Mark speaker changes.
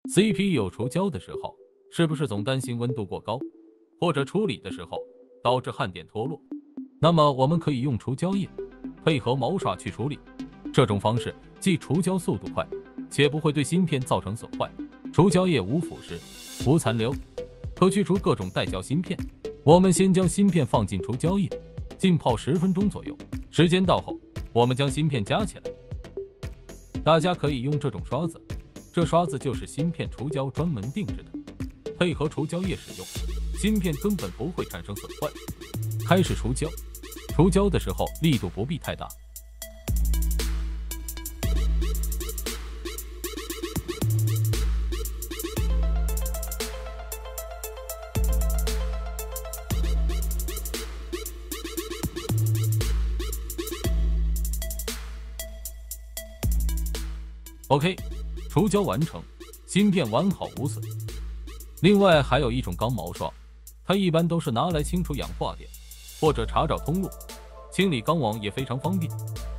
Speaker 1: CPU 除胶的时候，是不是总担心温度过高，或者处理的时候导致焊点脱落？那么我们可以用除胶液配合毛刷去处理。这种方式既除胶速度快，且不会对芯片造成损坏。除胶液无腐蚀、无残留，可去除各种带胶芯片。我们先将芯片放进除胶液，浸泡10分钟左右。时间到后，我们将芯片夹起来。大家可以用这种刷子，这刷子就是芯片除胶专门定制的，配合除胶液使用，芯片根本不会产生损坏。开始除胶，除胶的时候力度不必太大。OK， 除胶完成，芯片完好无损。另外还有一种钢毛刷，它一般都是拿来清除氧化点或者查找通路，清理钢网也非常方便。